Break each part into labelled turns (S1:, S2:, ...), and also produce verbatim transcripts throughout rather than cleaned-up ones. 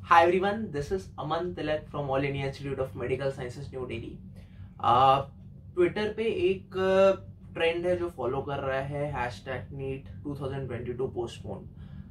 S1: Hi everyone, this is Aman Tilak from All India Institute of Medical Sciences, New Delhi. Twitter पे एक trend है जो follow कर रहा है hashtag NEET twenty twenty two postpone.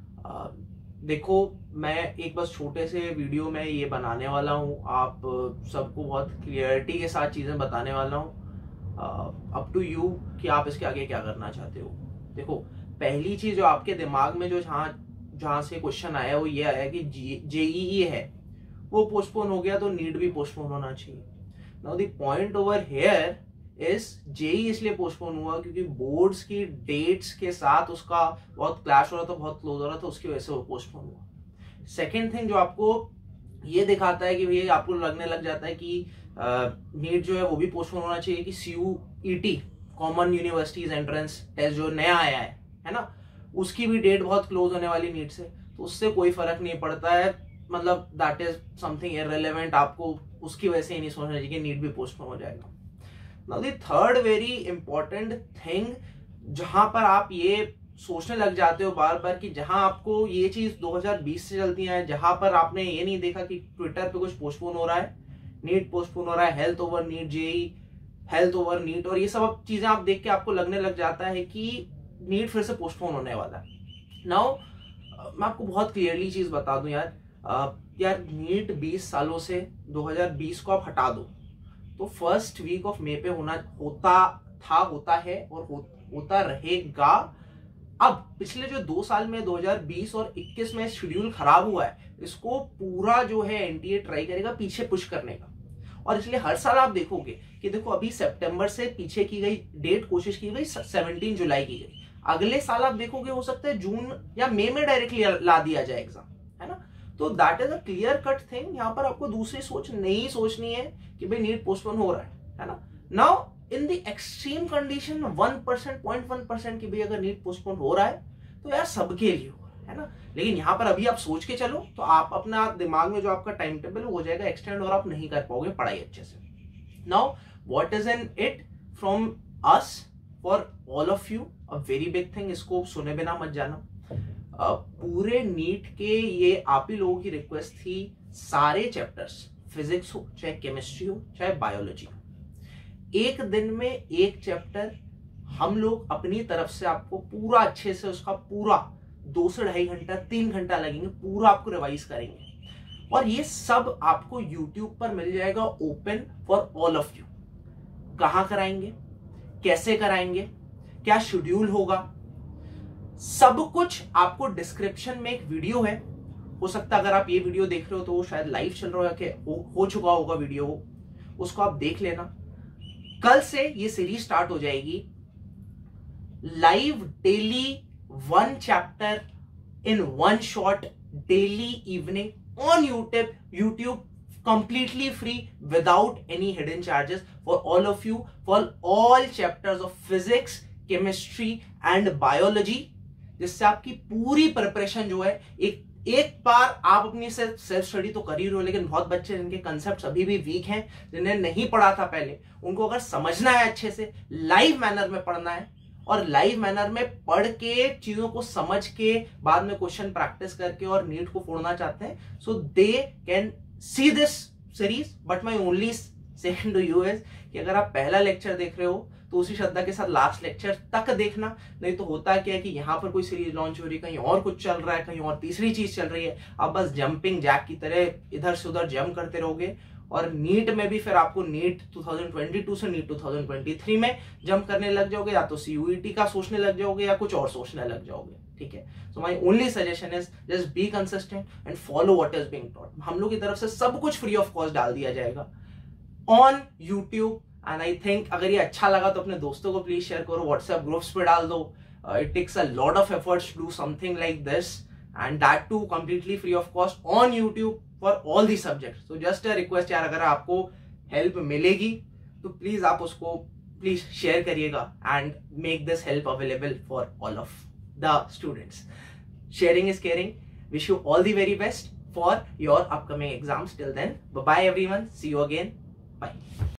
S1: देखो, मैं एक बस छोटे से वीडियो में ये बनाने वाला हूँ, आप सबको बहुत क्लियरिटी के साथ चीज़ें बताने वाला हूँ। अप टू यू कि आप इसके आगे क्या करना चाहते हो। देखो, पहली चीज़ जो आपके दिमाग में जो जहाँ जहाँ से क्वेश्चन आया वो ये आया कि जेईई है वो पोस्टपोन हो गया तो नीट भी पोस्टपोन होना चाहिए। Now the point over here is JEE इसलिए पोस्टपोन हुआ क्योंकि बोर्ड्स की डेट्स के साथ उसका बहुत क्लैश हो रहा था, बहुत क्लोज हो रहा था, उसकी वजह से वो पोस्टपोन हुआ। सेकेंड थिंग जो आपको ये दिखाता है कि भैया आपको लगने लग जाता है कि नीट जो है वो भी पोस्टपोन होना चाहिए कि CUET common universities entrance test जो नया आया है है ना, उसकी भी डेट बहुत क्लोज होने वाली नीट से, तो उससे कोई फर्क नहीं पड़ता है। मतलब दैट इज समथिंग इररिलेवेंट, आपको उसकी वजह से ही नहीं सोचना चाहिए कि नीट भी पोस्टपोन हो जाएगा। Now the third very important thing जहां पर आप ये सोचने लग जाते हो बार बार कि जहां आपको ये चीज दो हज़ार बीस से चलती है, जहां पर आपने ये नहीं देखा कि ट्विटर पे कुछ पोस्टपोन हो रहा है, नीट पोस्टपोन हो रहा है, health over NEET, JEE health over NEET, और ये सब चीजें आप देख के आपको लगने लग जाता है कि नीट फिर से पोस्टपोन होने वाला है। नाउ मैं आपको बहुत क्लियरली चीज बता दूं यार, आ, यार नीट बीस सालों से दो हज़ार बीस को आप हटा दो तो फर्स्ट वीक ऑफ मई पे होना होता था, होता है और हो, होता रहेगा। अब पिछले जो दो साल में दो हज़ार बीस और इक्कीस में शेड्यूल खराब हुआ है, इसको पूरा जो है एनटीए ट्राई करेगा पीछे पुश करने का, और इसलिए हर साल आप देखोगे कि देखो अभी सितंबर से पीछे की गई डेट, कोशिश की गई सत्रह जुलाई की गई, अगले साल आप देखोगे हो सकता है जून या मई में डायरेक्टली ला दिया जाए एग्जाम, है ना। तो that is a clear cut thing. यहाँ पर आपको दूसरी सोच नहीं सोचनी है कि भाई नीट पोस्टपोन हो रहा है, है ना। Now in the extreme condition one percent point one percent की भाई अगर नीट पोस्टपोन हो रहा है तो यार सबके लिए हो रहा है, है ना। लेकिन यहाँ पर अभी आप सोच के चलो तो आप अपना दिमाग में जो आपका टाइम टेबल हो जाएगा एक्सटेंड और आप नहीं कर पाओगे पढ़ाई अच्छे से। Now what is in it from us for all of you, a very big thing, इसको सुने बिना मत जाना। uh, पूरे नीट के ये आप ही लोगों की रिक्वेस्ट थी, सारे चैप्टर्स, फिजिक्स हो चाहे केमिस्ट्री हो चाहे बायोलॉजी हो, एक दिन में एक चैप्टर हम लोग अपनी तरफ से आपको पूरा अच्छे से उसका पूरा दो से ढाई घंटा तीन घंटा लगेंगे, पूरा आपको रिवाइज करेंगे, और ये सब आपको यूट्यूब पर मिल जाएगा open for all of you. कहां कराएंगे, कैसे कराएंगे, क्या शेड्यूल होगा, सब कुछ आपको डिस्क्रिप्शन में एक वीडियो है। हो सकता है अगर आप ये वीडियो देख रहे हो तो वो शायद लाइव चल रहा है, हो, हो चुका होगा वीडियो, उसको आप देख लेना। कल से ये सीरीज स्टार्ट हो जाएगी, live daily one chapter in one shot daily evening on YouTube YouTube completely free without any hidden charges for all of you, for all chapters of physics, chemistry and biology, जिससे आपकी पूरी preparation जो है एक एक बार आप अपनी self study तो कर ही रहे हो, लेकिन बहुत बच्चे जिनके कंसेप्ट अभी भी वीक हैं, जिन्हें नहीं पढ़ा था पहले, उनको अगर समझना है अच्छे से, लाइव मैनर में पढ़ना है और लाइव मैनर में पढ़ के चीजों को समझ के बाद में क्वेश्चन प्रैक्टिस करके और नीट को फोड़ना चाहते हैं, so they can see this series, but my only saying to you is कि अगर आप पहला लेक्चर देख रहे हो तो उसी श्रद्धा के साथ लास्ट लेक्चर तक देखना। नहीं तो होता क्या है कि यहाँ पर कोई सीरीज लॉन्च हो रही है, कहीं और कुछ चल रहा है, कहीं और तीसरी चीज चल रही है, आप बस जंपिंग जैक की तरह इधर से उधर जंप करते रहोगे, और नीट में भी फिर आपको नीट ट्वेंटी ट्वेंटी टू से नीट ट्वेंटी ट्वेंटी थ्री में जंप करने लग जाओगे, या तो सीयूईटी का सोचने लग जाओगे या कुछ और सोचने लग जाओगे, ठीक है। So my only suggestion is just be consistent and follow what is being taught. हम लोग की तरफ से सब कुछ फ्री ऑफ कॉस्ट डाल दिया जाएगा on YouTube, and I think अगर ये अच्छा लगा तो अपने दोस्तों को प्लीज शेयर करो, व्हाट्सएप ग्रुप्स पे डाल दो। It takes a lot of efforts to do something like this, and that too completely free of cost on YouTube for all the subjects. तो जस्ट अ रिक्वेस्ट यार, अगर आपको help मिलेगी तो प्लीज आप उसको प्लीज शेयर करिएगा and make this help available for all of the students. Sharing is caring. Wish you all the very best for your upcoming exams. Till then, bye bye everyone, see you again, bye.